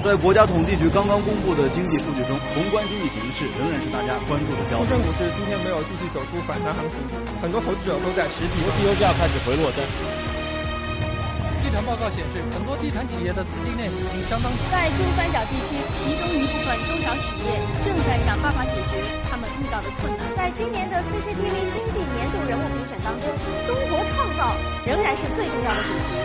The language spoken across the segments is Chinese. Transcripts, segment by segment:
在国家统计局刚刚公布的经济数据中，宏观经济形势仍然是大家关注的焦点。 深圳股市今天没有继续走出反弹行情，很多投资者都在实体。 国际油价开始回落中。 地产报告显示，很多地产企业的资金链已经相当。 在珠三角地区，其中一部分中小企业正在想办法解决他们遇到的困难。 在今年的 CCTV 经济年度人物评选当中，中国创造仍然是最重要的主题。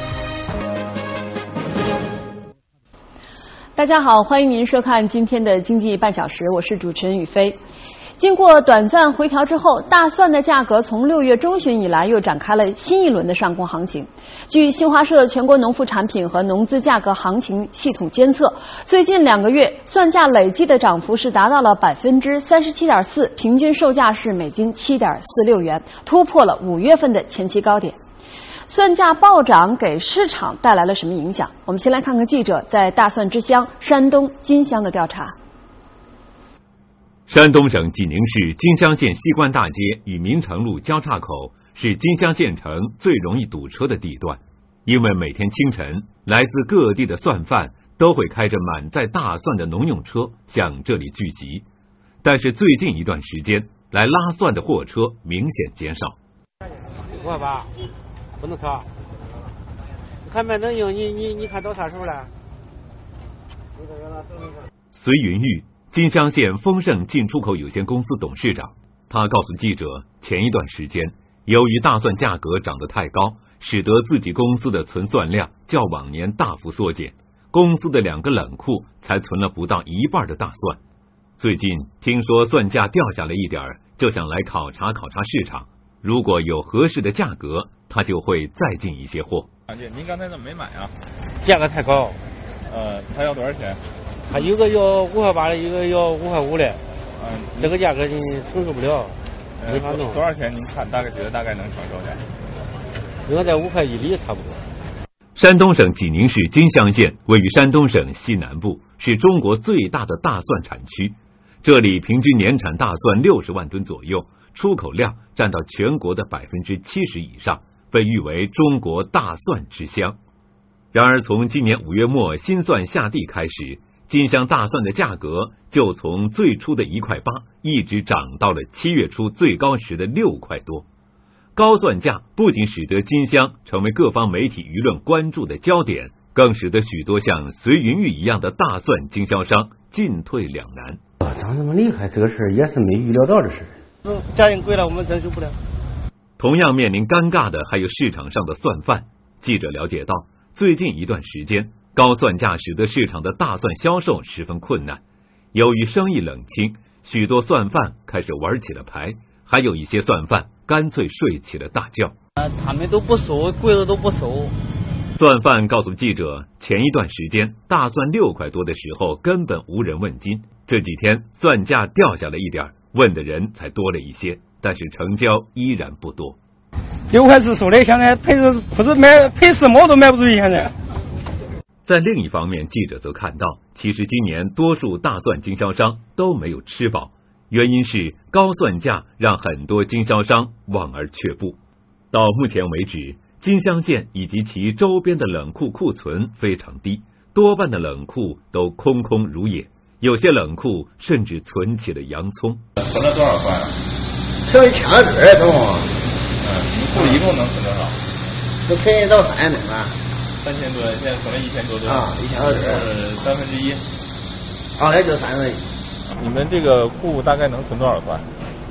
大家好，欢迎您收看今天的经济半小时，我是主持人雨飞。经过短暂回调之后，大蒜的价格从6月中旬以来又展开了新一轮的上攻行情。据新华社全国农副产品和农资价格行情系统监测，最近2个月蒜价累计的涨幅是达到了37.4%，平均售价是每斤7.46元，突破了5月份的前期高点。蒜价暴涨给市场带来了什么影响？我们先来看看记者在大蒜之乡山东金乡的调查。 山东省济宁市金乡县西关大街与民城路交叉口是金乡县城最容易堵车的地段，因为每天清晨，来自各地的蒜贩都会开着满载大蒜的农用车向这里聚集。但是最近一段时间，来拉蒜的货车明显减少。 5块8，不能超。你看卖能用，你看到啥时候了？ 隋云玉，金乡县丰盛进出口有限公司董事长，他告诉记者，前一段时间，由于大蒜价格涨得太高，使得自己公司的存蒜量较往年大幅缩减，公司的2个冷库才存了不到一半的大蒜。最近听说蒜价掉下来一点，就想来考察考察市场，如果有合适的价格，他就会再进一些货。 您刚才怎么没买啊？ 价格太高。 他要多少钱？ 他有个要5块8的，一个要5块5的。这个价格你承受不了，没法弄。 多少钱？您看觉得大概能承受下？ 应该在5块1里差不多。 山东省济宁市金乡县位于山东省西南部，是中国最大的大蒜产区。这里平均年产大蒜60万吨左右，出口量占到全国的70%以上，被誉为中国大蒜之乡。然而从今年5月末新蒜下地开始，金乡大蒜的价格就从最初的1块8一直涨到了7月初最高时的6块多。高蒜价不仅使得金乡成为各方媒体舆论关注的焦点，更使得许多像隋云玉一样的大蒜经销商进退两难。 涨这么厉害，这个事也是没预料到的事。价钱贵了，我们承受不了。 同样面临尴尬的还有市场上的蒜贩。记者了解到，最近一段时间，高蒜价使得市场的大蒜销售十分困难。由于生意冷清，许多蒜贩开始玩起了牌，还有一些蒜贩干脆睡起了大觉。 他们都不收，贵的都不收。 蒜贩告诉记者，前一段时间大蒜6块多的时候根本无人问津，这几天蒜价掉下来一点，问的人才多了一些，但是成交依然不多。 6块是收的，现在配10毛都卖不出去。现在在另一方面，记者则看到，其实今年多数大蒜经销商都没有吃饱，原因是高蒜价让很多经销商望而却步。到目前为止，金乡县以及其周边的冷库库存非常低，多半的冷库都空空如也，有些冷库甚至存起了洋葱。 存了多少块？ 存1200多。 库里一共能存多少？ 都存到3能了。 3000多，现在存了1000多吨。 1000多吨。 1/3。 也就1/3。 你们这个库大概能存多少块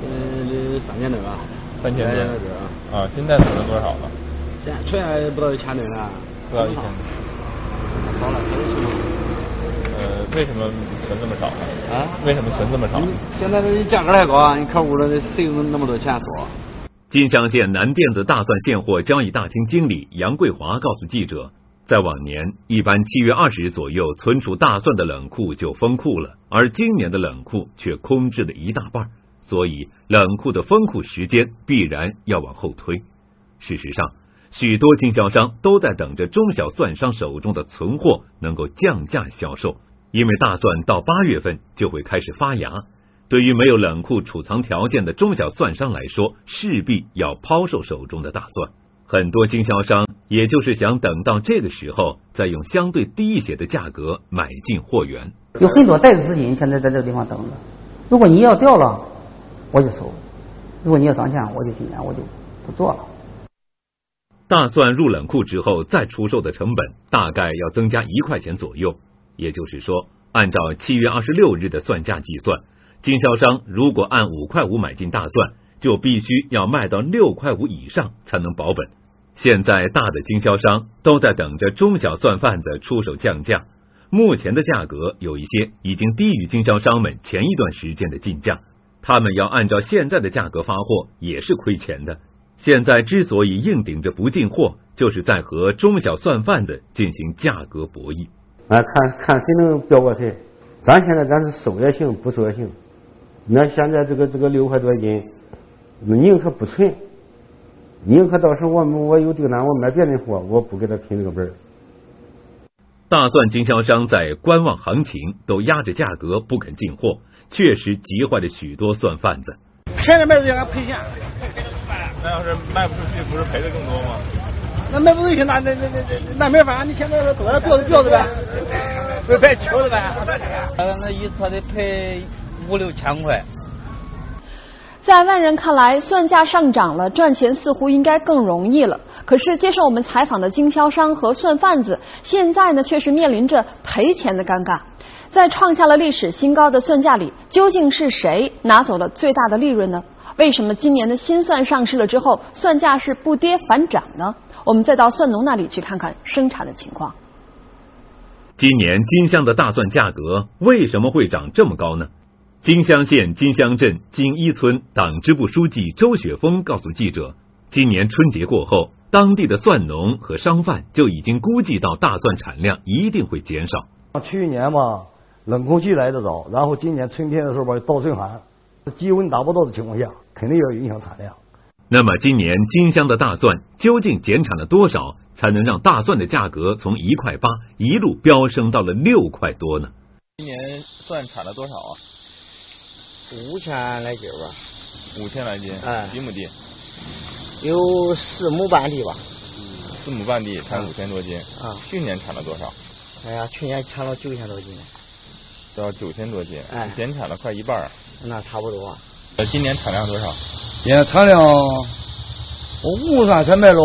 ？3000吨吧。 3000吨。现在存了多少了？ 现在存还不到1000吨了。 不到1000吨。 少了。 为什么存这么少呢？为什么存这么少？ 现在这价格太高，你客户了谁有那么多钱说？ 金乡县南甸子大蒜现货交易大厅经理杨桂华告诉记者，在往年一般7月20日左右存储大蒜的冷库就封库了，而今年的冷库却空置了一大半，所以冷库的封库时间必然要往后推。事实上，许多经销商都在等着中小蒜商手中的存货能够降价销售，因为大蒜到8月份就会开始发芽，对于没有冷库储藏条件的中小蒜商来说，势必要抛售手中的大蒜。 很多经销商也就是想等到这个时候，再用相对低一些的价格买进货源。 有很多带着资金现在在这个地方等着，如果你要掉了，我就收；如果你要上线，我就今年我就不做了。 大蒜入冷库之后再出售的成本大概要增加1块钱左右，也就是说，按照7月26日的蒜价计算，经销商如果按5块5买进大蒜，就必须要卖到6块5以上才能保本。现在大的经销商都在等着中小蒜贩子出手降价，目前的价格有一些已经低于经销商们前一段时间的进价，他们要按照现在的价格发货也是亏钱的。现在之所以硬顶着不进货，就是在和中小蒜贩子进行价格博弈。 看谁能标过谁。咱现在是收也行，不收也行。那现在这个6块多斤，宁可不存，宁可到时候我有订单，我买别人货，我不给他拼这个本。 大蒜经销商在观望行情，都压着价格不肯进货，确实急坏了许多蒜贩子。 便宜卖出去还赔钱。 那要是卖不出去，不是赔的更多吗？ 那卖不出去，那没法，你现在说多标的呗，白求的呗。 那一车得赔5、6千块。 在外人看来，蒜价上涨了，赚钱似乎应该更容易了。可是接受我们采访的经销商和蒜贩子，现在呢却是面临着赔钱的尴尬。在创下了历史新高的蒜价里，究竟是谁拿走了最大的利润呢？为什么今年的新蒜上市了之后，蒜价是不跌反涨呢？我们再到蒜农那里去看看生产的情况。 今年金乡的大蒜价格为什么会涨这么高呢？金乡县金乡镇金一村党支部书记周雪峰告诉记者，今年春节过后，当地的蒜农和商贩就已经估计到大蒜产量一定会减少。 去年嘛，冷空气来得早，然后今年春天的时候吧，倒春寒，基温达不到的情况下，肯定要影响产量。 那么今年金乡的大蒜究竟减产了多少，才能让大蒜的价格从1块8一路飙升到了6块多呢？ 今年蒜产了多少啊 ？5000来斤吧。 5000来斤，几亩地？ 有4亩半地吧。 4亩半地产5000多斤。去年产了多少？ 哎呀，去年产了9000多斤。 到9000多斤，减产了快一半。 那差不多。 今年产量多少？ 今年产量，我5算才卖了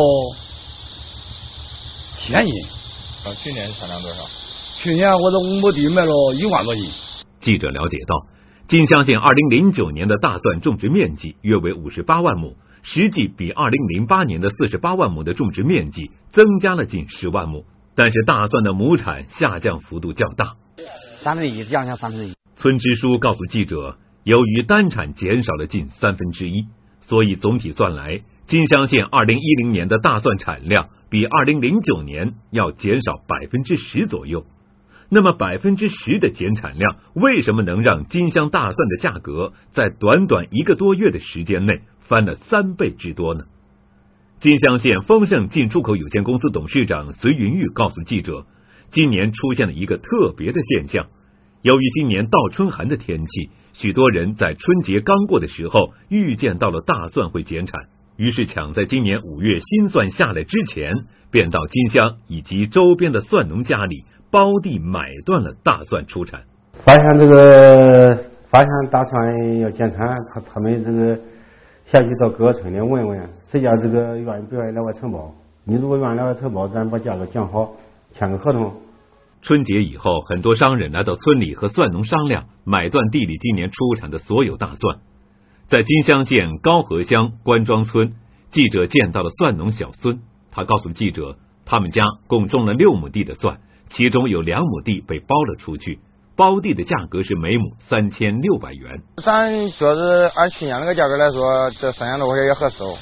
1000斤。 去年产量多少？ 去年我这5亩地卖了1万多斤。 记者了解到，金乡县2009年的大蒜种植面积约为58万亩，实际比2008年的48万亩的种植面积增加了近10万亩，但是大蒜的亩产下降幅度较大 ，1/3降下1/3。 村支书告诉记者，由于单产减少了近1/3，所以总体算来，金乡县2010年的大蒜产量比2009年要减少10%左右。那么10%的减产量，为什么能让金乡大蒜的价格在短短1个多月的时间内翻了3倍之多呢？金乡县丰盛进出口有限公司董事长隋云玉告诉记者，今年出现了一个特别的现象。由于今年倒春寒的天气，许多人在春节刚过的时候预见到了大蒜会减产，于是抢在今年5月新蒜下来之前，便到金乡以及周边的蒜农家里包地买断了大蒜出产。 发现大蒜要减产，他们这个下去到各个村里问问，谁家这个不愿意来我承包？你如果愿意来我承包，咱把价格讲好，签个合同。 春节以后，很多商人来到村里和蒜农商量，买断地里今年出产的所有大蒜。在金乡县高河乡关庄村，记者见到了蒜农小孙，他告诉记者，他们家共种了6亩地的蒜，其中有2亩地被包了出去，包地的价格是每亩3600元。 咱觉得按去年那个价格来说，这3千多块钱也合适哦。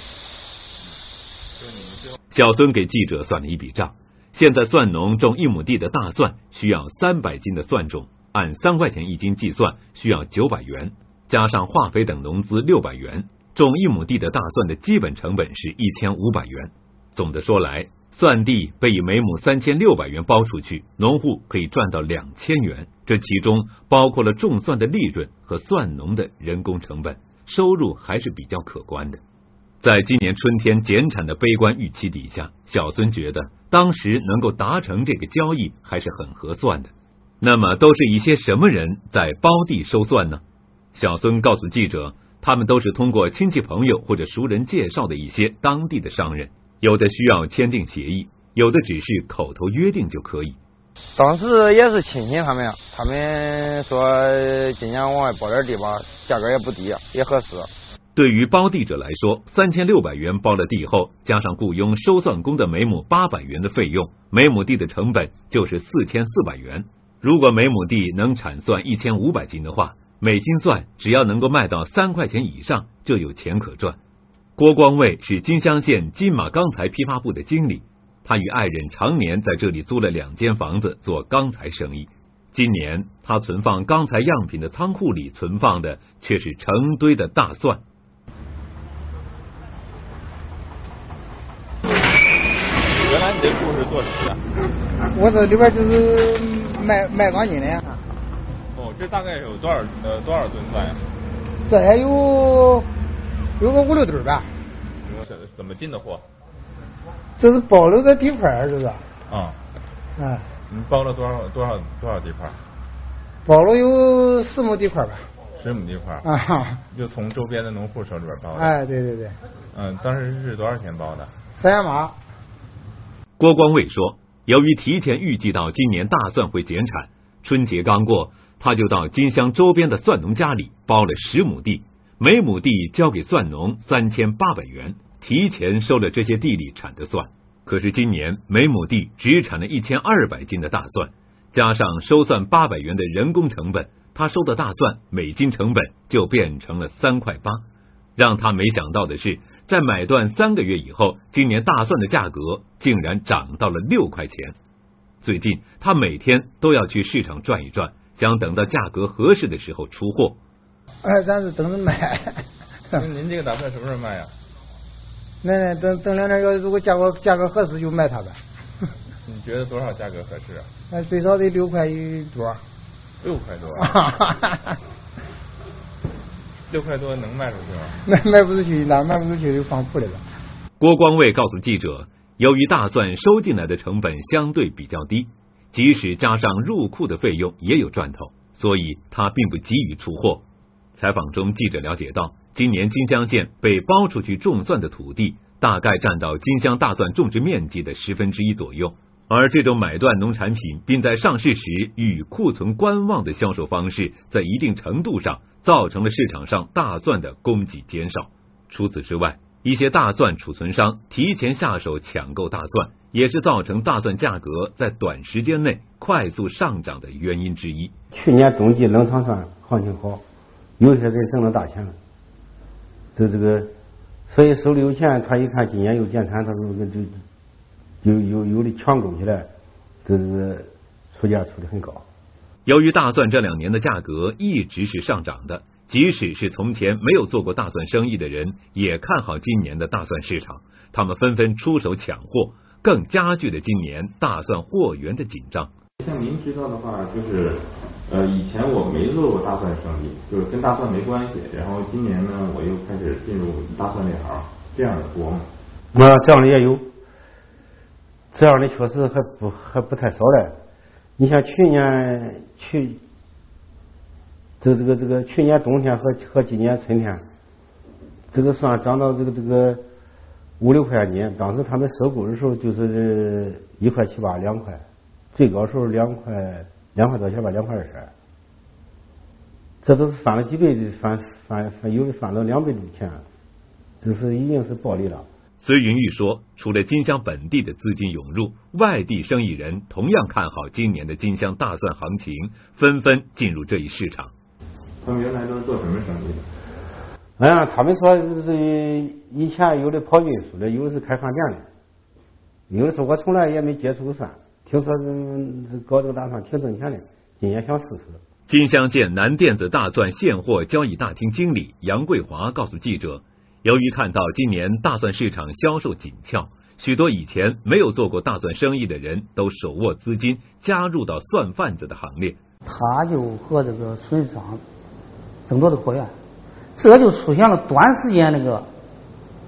小孙给记者算了一笔账，现在蒜农种1亩地的大蒜需要300斤的蒜种，按3块钱1斤计算，需要900元，加上化肥等农资600元，种1亩地的大蒜的基本成本是1500元。总的说来，蒜地被以每亩3600元包出去，农户可以赚到2000元，这其中包括了种蒜的利润和蒜农的人工成本，收入还是比较可观的。 在今年春天减产的悲观预期底下，小孙觉得当时能够达成这个交易还是很合算的。那么都是一些什么人在包地收蒜呢？小孙告诉记者，他们都是通过亲戚朋友或者熟人介绍的一些当地的商人，有的需要签订协议，有的只是口头约定就可以。 当时也是亲戚他们说今年往外包点地吧，价格也不低，也合适。 对于包地者来说，3600元包了地后，加上雇佣收蒜工的每亩800元的费用，每亩地的成本就是4400元。如果每亩地能产蒜1500斤的话，每斤蒜只要能够卖到3块钱以上，就有钱可赚。郭光卫是金乡县金马钢材批发部的经理，他与爱人常年在这里租了2间房子做钢材生意。今年他存放钢材样品的仓库里存放的却是成堆的大蒜。 原来你这户是做什么的？ 我这里边就是卖钢筋的。 哦，这大概有多少吨蒜呀？ 这也有个5、6吨吧。 怎么进的货？ 这是包了的地块，这是。 啊。你包了多少地块？ 包了有10亩地块吧。 10亩地块。 啊。 就从周边的农户手里边包的。 哎，对。 当时是多少钱包的 ？3元8。 郭光卫说，由于提前预计到今年大蒜会减产，春节刚过，他就到金乡周边的蒜农家里包了10亩地，每亩地交给蒜农3800元，提前收了这些地里产的蒜。可是今年每亩地只产了1200斤的大蒜，加上收蒜800元的人工成本，他收的大蒜每斤成本就变成了3块8。让他没想到的是，在买断3个月以后，今年大蒜的价格竟然涨到了6块钱。最近他每天都要去市场转一转，想等到价格合适的时候出货。 咱是等着卖。 那您这个打算什么时候卖呀？ 那等2天，如果价格合适就卖它呗。 你觉得多少价格合适啊？ 那最少得6块多。 6块多。6块多能卖出去吗？ 卖不出去，哪卖不出去就放铺里了。 郭光卫告诉记者，由于大蒜收进来的成本相对比较低，即使加上入库的费用也有赚头，所以他并不急于出货。采访中，记者了解到，今年金乡县被包出去种蒜的土地大概占到金乡大蒜种植面积的1/10左右，而这种买断农产品并在上市时与库存观望的销售方式，在一定程度上造成了市场上大蒜的供给减少。除此之外，一些大蒜储存商提前下手抢购大蒜，也是造成大蒜价格在短时间内快速上涨的原因之一。 去年冬季冷藏蒜行情好，有些人挣了大钱了，所以手里有钱，他一看今年又减产，他就有的抢购起来，出价出的很高。 由于大蒜这2年的价格一直是上涨的，即使是从前没有做过大蒜生意的人，也看好今年的大蒜市场，他们纷纷出手抢货，更加剧了今年大蒜货源的紧张。 像您知道的话，就是以前我没做过大蒜生意，就是跟大蒜没关系，然后今年呢，我又开始进入大蒜这行，这样的多吗？ 这样的也有，这样的确实还不太少嘞。你像去年去年冬天和今年春天，这个蒜涨到这个5-6块斤，当时他们收购的时候就是1块7、8、2块，最高时候2块多钱吧，2块20，这都是翻了几倍的，有的翻到2倍多钱，这是已经是暴利了。 孙云玉说，除了金乡本地的资金涌入，外地生意人同样看好今年的金乡大蒜行情，纷纷进入这一市场。 他们原来都是做什么生意的？ 他们说以前有的跑运输的，有的是开饭店的，有的说我从来也没接触过蒜，听说搞这个大蒜挺挣钱的，今年想试试。 金乡县南甸子大蒜现货交易大厅经理杨桂华告诉记者，由于看到今年大蒜市场销售紧俏，许多以前没有做过大蒜生意的人都手握资金加入到蒜贩子的行列。 他就和这个村市场争夺的货源，这就出现了短时间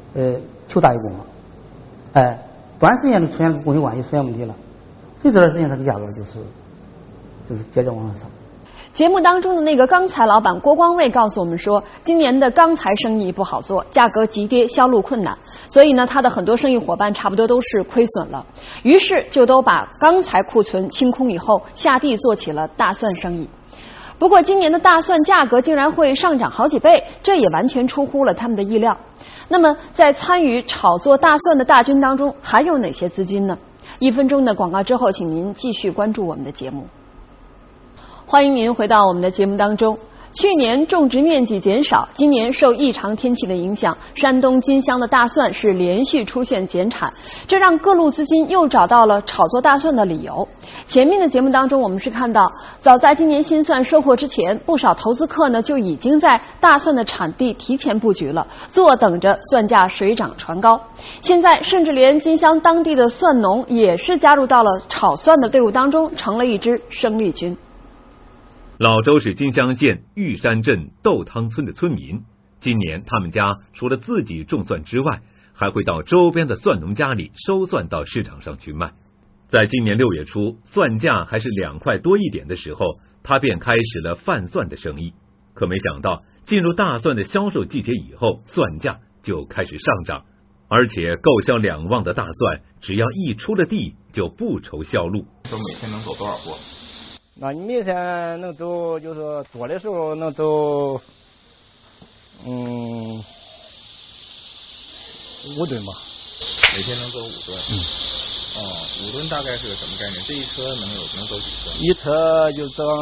求大于供嘛，短时间就出现供求关系出现问题了，所以这段时间它的价格就是接着往上上。 节目当中的那个钢材老板郭光卫告诉我们说，今年的钢材生意不好做，价格急跌，销路困难，所以呢，他的很多生意伙伴差不多都是亏损了，于是就都把钢材库存清空以后，下地做起了大蒜生意。不过今年的大蒜价格竟然会上涨好几倍，这也完全出乎了他们的意料。那么在参与炒作大蒜的大军当中，还有哪些资金呢？1分钟的广告之后，请您继续关注我们的节目。欢迎您回到我们的节目当中。去年种植面积减少，今年受异常天气的影响，山东金乡的大蒜是连续出现减产，这让各路资金又找到了炒作大蒜的理由。前面的节目当中，我们是看到，早在今年新蒜收获之前，不少投资客呢就已经在大蒜的产地提前布局了，坐等着蒜价水涨船高。现在甚至连金乡当地的蒜农也是加入到了炒蒜的队伍当中，成了一支生力军。 老周是金乡县玉山镇豆汤村的村民，今年他们家除了自己种蒜之外，还会到周边的蒜农家里收蒜到市场上去卖。在今年6月初，蒜价还是2块多一点的时候，他便开始了贩蒜的生意。可没想到，进入大蒜的销售季节以后，蒜价就开始上涨，而且购销两旺的大蒜，只要一出了地，就不愁销路。 说每天能走多少货？ 那你每天能走，就是多的时候能走，5吨吧。 每天能走5吨。5吨大概是个什么概念？这一车能走几吨？ 一车就整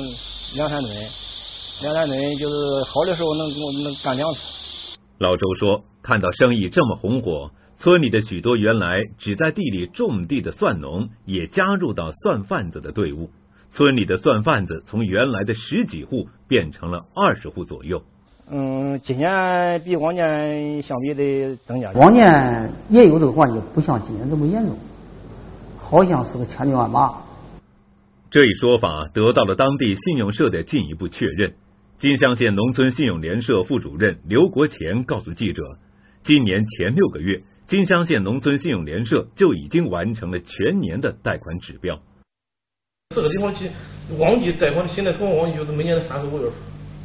2-3吨，2-3吨就是好的时候能干2次。 老周说，看到生意这么红火，村里的许多原来只在地里种地的蒜农也加入到蒜贩子的队伍。村里的蒜贩子从原来的10几户变成了20户左右。 今年比往年相比得增加。 往年也有这个环节，不像今年这么严重，好像是个千军万马。 这一说法得到了当地信用社的进一步确认。金乡县农村信用联社副主任刘国前告诉记者，今年前6个月，金乡县农村信用联社就已经完成了全年的贷款指标。 这个地方去旺季贷款，现在从旺季就是每年的3、5月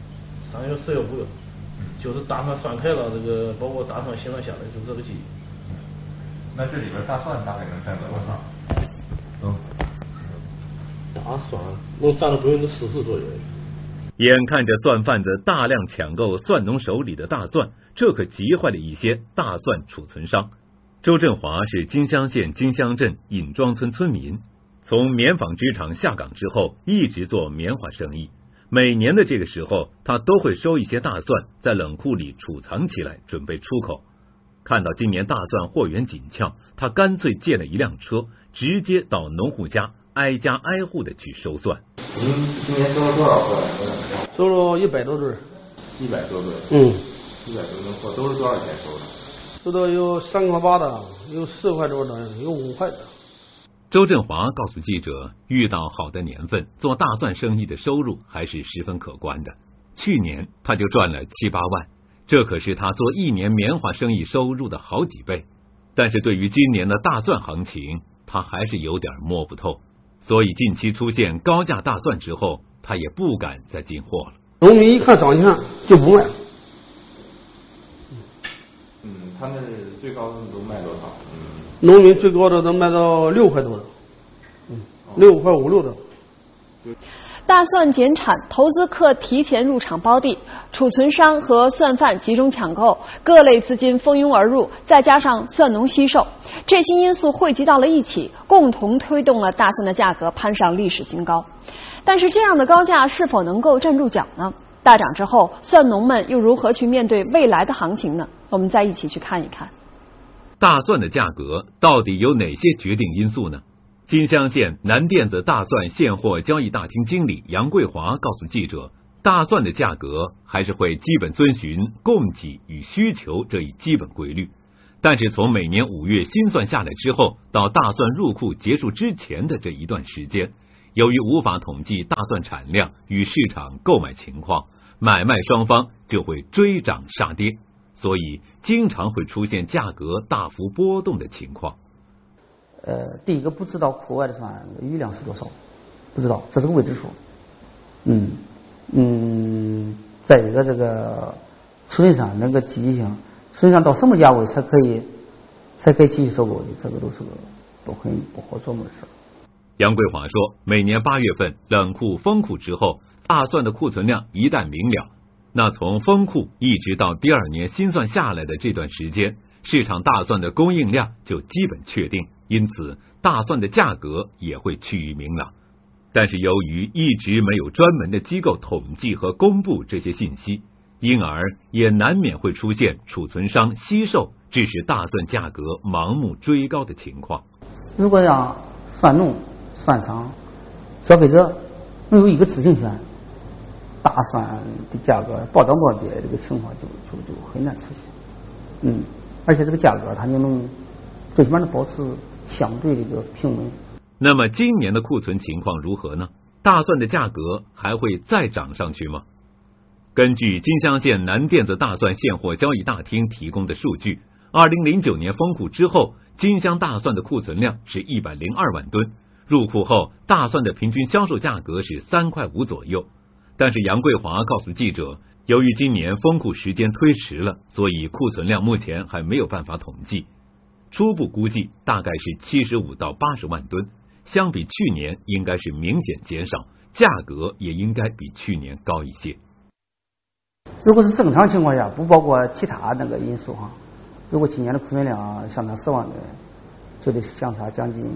，3月、4月、5月，就是大蒜算开了，这个包括大蒜、咸蒜下来，就这个季。 那这里边大蒜大概能占多少？ 大蒜能占到40%左右。 眼看着蒜贩子大量抢购蒜农手里的大蒜，这可急坏了一些大蒜储存商。周振华是金乡县金乡镇尹庄村村民。从棉纺织厂下岗之后，一直做棉花生意。每年的这个时候，他都会收一些大蒜，在冷库里储藏起来，准备出口。看到今年大蒜货源紧俏，他干脆借了一辆车，直接到农户家挨家挨户的去收蒜。 您今年收了多少货？ 收了100多吨。 100多吨。100多吨货都是多少钱收的？ 收到有3块8的，有10块多的，有5块的。 周振华告诉记者，遇到好的年份，做大蒜生意的收入还是十分可观的。去年他就赚了7、8万，这可是他做1年棉花生意收入的好几倍。但是对于今年的大蒜行情，他还是有点摸不透。所以近期出现高价大蒜之后，他也不敢再进货了。 农民一看涨价就不卖。 他们最高的都卖多少？ 农民最高的能卖到6块多的，6块5、6的。 大蒜减产，投资客提前入场包地，储存商和蒜贩集中抢购，各类资金蜂拥而入，再加上蒜农惜售，这些因素汇集到了一起，共同推动了大蒜的价格攀上历史新高。但是这样的高价是否能够站住脚呢？大涨之后，蒜农们又如何去面对未来的行情呢？我们再一起去看一看。 大蒜的价格到底有哪些决定因素呢？金乡县南甸子大蒜现货交易大厅经理杨桂华告诉记者，大蒜的价格还是会基本遵循供给与需求这一基本规律，但是从每年5月新蒜下来之后，到大蒜入库结束之前的这一段时间，由于无法统计大蒜产量与市场购买情况，买卖双方就会追涨杀跌。 所以经常会出现价格大幅波动的情况。 第一个不知道库外的蒜余量是多少，不知道，这是个未知数。再一个这个储存上那个积极性，储存上到什么价位才可以继续收购的，这个都很不好琢磨的事。 杨桂华说，每年8月份冷库封库之后，大蒜的库存量一旦明了，那从封库一直到第2年新蒜下来的这段时间，市场大蒜的供应量就基本确定，因此大蒜的价格也会趋于明朗。但是由于一直没有专门的机构统计和公布这些信息，因而也难免会出现储存商惜售，致使大蒜价格盲目追高的情况。 如果让蒜农、蒜商、消费者能有一个知情权，大蒜的价格暴涨暴跌这个情况就很难出现。而且这个价格它就能最起码能保持相对的一个平稳。 那么今年的库存情况如何呢？大蒜的价格还会再涨上去吗？根据金乡县南甸子大蒜现货交易大厅提供的数据，2009年封库之后，金乡大蒜的库存量是102万吨，入库后大蒜的平均销售价格是3块5左右。但是杨桂华告诉记者，由于今年封库时间推迟了，所以库存量目前还没有办法统计，初步估计大概是75到80万吨，相比去年应该是明显减少，价格也应该比去年高一些。 如果是正常情况下，不包括其他那个因素哈，如果今年的库存量上涨10万吨，就得相差将近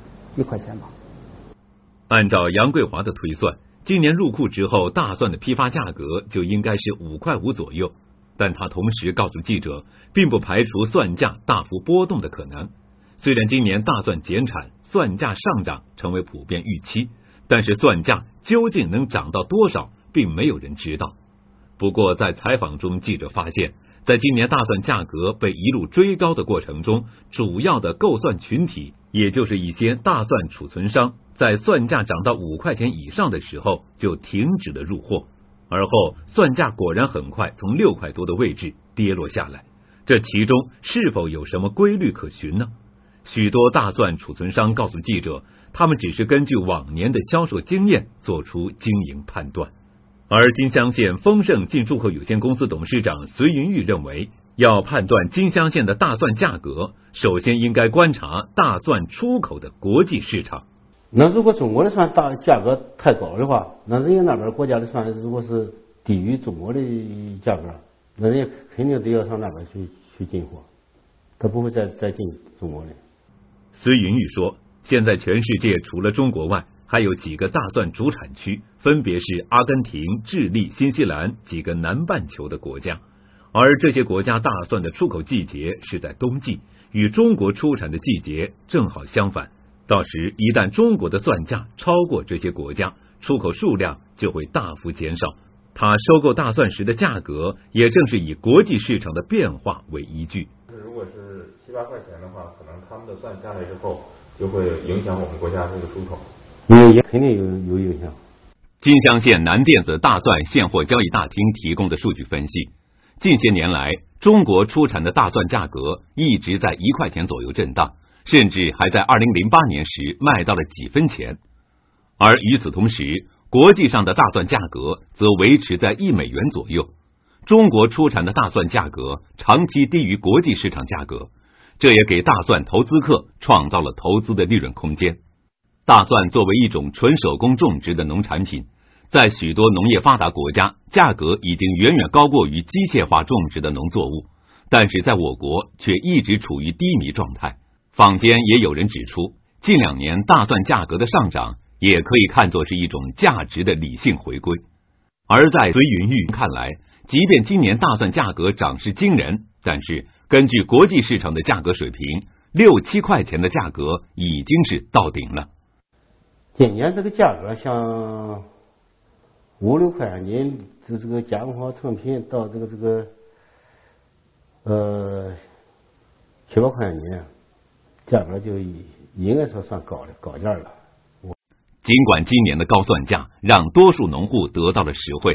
1块钱吧。 按照杨桂华的推算，今年入库之后，大蒜的批发价格就应该是5块5左右。但他同时告诉记者，并不排除蒜价大幅波动的可能。虽然今年大蒜减产，蒜价上涨成为普遍预期，但是蒜价究竟能涨到多少，并没有人知道。不过在采访中，记者发现，在今年大蒜价格被一路追高的过程中，主要的购蒜群体，也就是一些大蒜储存商，在蒜价涨到5块钱以上的时候就停止了入货，而后蒜价果然很快从6块多的位置跌落下来。这其中是否有什么规律可循呢？许多大蒜储存商告诉记者，他们只是根据往年的销售经验做出经营判断。而金乡县丰盛进出口有限公司董事长隋云玉认为，要判断金乡县的大蒜价格，首先应该观察大蒜出口的国际市场。 那如果中国的蒜价格太高的话，那人家那边国家的蒜如果是低于中国的价格，那人家肯定得要上那边去进货，他不会再进中国的。 隋云玉说，现在全世界除了中国外，还有几个大蒜主产区，分别是阿根廷、智利、新西兰几个南半球的国家，而这些国家大蒜的出口季节是在冬季，与中国出产的季节正好相反。到时一旦中国的蒜价超过这些国家，出口数量就会大幅减少。他收购大蒜时的价格也正是以国际市场的变化为依据。 如果是7、8块钱的话，可能他们的蒜下来之后，就会影响我们国家这个出口。 也肯定有影响。 金乡县南甸子大蒜现货交易大厅提供的数据分析，近些年来，中国出产的大蒜价格一直在1块钱左右震荡，甚至还在2008年时卖到了几分钱。而与此同时，国际上的大蒜价格则维持在1美元左右。中国出产的大蒜价格长期低于国际市场价格，这也给大蒜投资客创造了投资的利润空间。大蒜作为一种纯手工种植的农产品，在许多农业发达国家，价格已经远远高过于机械化种植的农作物，但是在我国却一直处于低迷状态。坊间也有人指出，近2年大蒜价格的上涨也可以看作是一种价值的理性回归。而在隋云玉看来，即便今年大蒜价格涨势惊人，但是根据国际市场的价格水平，6、7块钱的价格已经是到顶了。 今年这个价格像5、6块钱，这个加工好成品到这个7、8块钱，价格就应该说算高价了。 尽管今年的高蒜价让多数农户得到了实惠，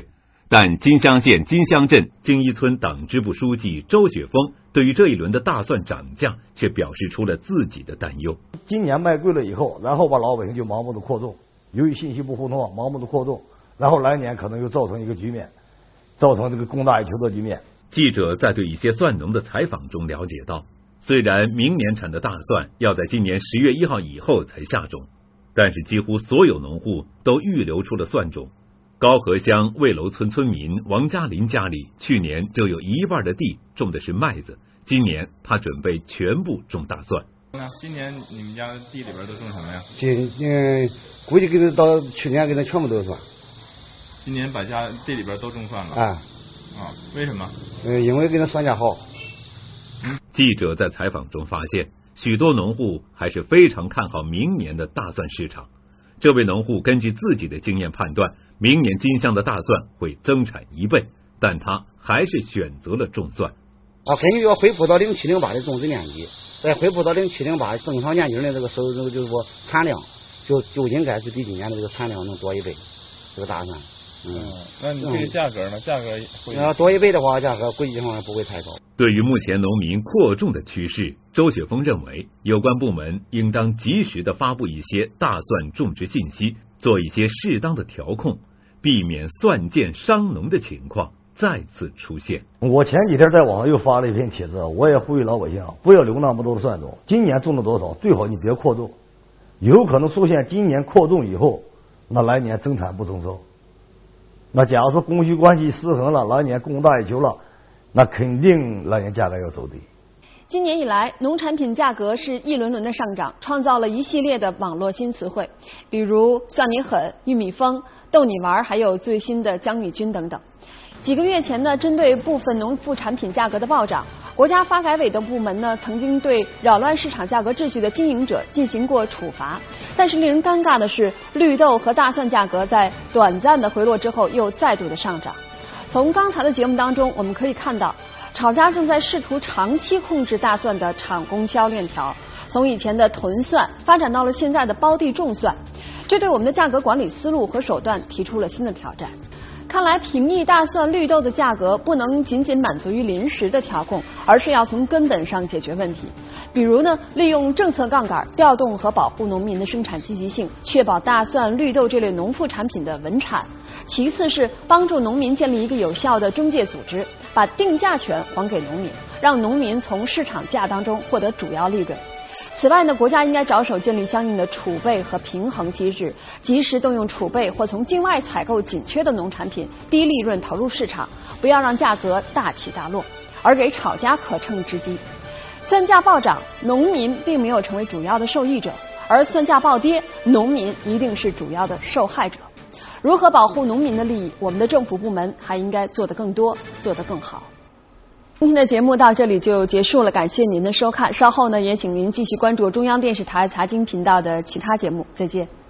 但金乡县金乡镇金一村党支部书记周雪峰对于这一轮的大蒜涨价却表示出了自己的担忧。 今年卖贵了以后，然后把老百姓就盲目的扩种，由于信息不互通，盲目的扩种，然后来年可能又造成一个局面，造成这个供大于求的局面。 记者在对一些蒜农的采访中了解到，虽然明年产的大蒜要在今年10月1号以后才下种，但是几乎所有农户都预留出了蒜种。高河乡魏楼村村民王嘉林家里去年就有1半的地种的是麦子，今年他准备全部种大蒜。 今年你们家地里边都种什么呀？ 估计给他到去年给他全部都算。 今年把家地里边都种蒜了。为什么？ 因为给他蒜价好。 记者在采访中发现，许多农户还是非常看好明年的大蒜市场。这位农户根据自己的经验判断，明年金乡的大蒜会增产1倍，但他还是选择了种蒜。 根据要恢复到07、08的种植面积，再恢复到07、08正常年均的这个就是说产量，就应该是比今年的这个产量能多1倍，这个大蒜。 那你这个价格呢？价格会多1倍的话，价格国际上不会太高。 对于目前农民扩种的趋势，周雪峰认为，有关部门应当及时的发布一些大蒜种植信息，做一些适当的调控，避免蒜贱伤农的情况再次出现。 我前几天在网上又发了一篇帖子，我也呼吁老百姓不要留那么多的蒜种，今年种了多少，最好你别扩种，有可能出现今年扩种以后，那来年增产不增收。那假如说供需关系失衡了，来年供大于求了，那肯定来年价格要走低。 今年以来，农产品价格是一轮轮的上涨，创造了一系列的网络新词汇，比如蒜泥狠、玉米疯、逗你玩，还有最新的江米菌等等。几个月前呢，针对部分农副产品价格的暴涨，国家发改委的部门呢曾经对扰乱市场价格秩序的经营者进行过处罚。但是令人尴尬的是，绿豆和大蒜价格在短暂的回落之后又再度的上涨。从刚才的节目当中，我们可以看到，厂家正在试图长期控制大蒜的产供销链条，从以前的囤蒜发展到了现在的包地种蒜，这对我们的价格管理思路和手段提出了新的挑战。看来平抑大蒜、绿豆的价格不能仅仅满足于临时的调控，而是要从根本上解决问题。比如呢，利用政策杠杆调动和保护农民的生产积极性，确保大蒜、绿豆这类农副产品的稳产。其次是帮助农民建立一个有效的中介组织，把定价权还给农民，让农民从市场价当中获得主要利润。此外呢，国家应该着手建立相应的储备和平衡机制，及时动用储备或从境外采购紧缺的农产品，低利润投入市场，不要让价格大起大落，而给炒家可乘之机。蒜价暴涨，农民并没有成为主要的受益者，而蒜价暴跌，农民一定是主要的受害者。如何保护农民的利益，我们的政府部门还应该做得更多，做得更好。今天的节目到这里就结束了，感谢您的收看。稍后呢，也请您继续关注中央电视台财经频道的其他节目。再见。